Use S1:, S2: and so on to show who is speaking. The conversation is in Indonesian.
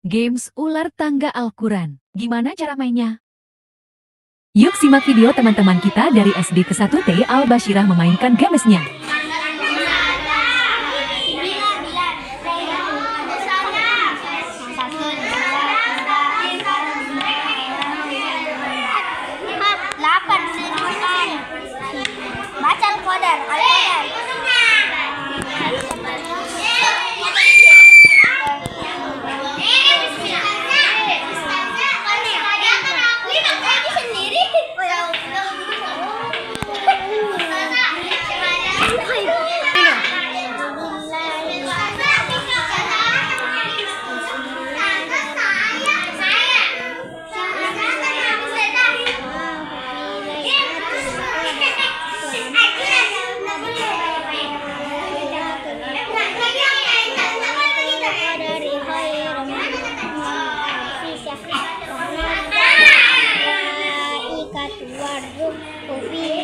S1: Games ular tangga Al-Quran. Gimana cara mainnya? Yuk simak video teman-teman kita dari SD ke 1T Al-Bashirah memainkan gamesnya.
S2: Baca Al-Qadar. Warung kopi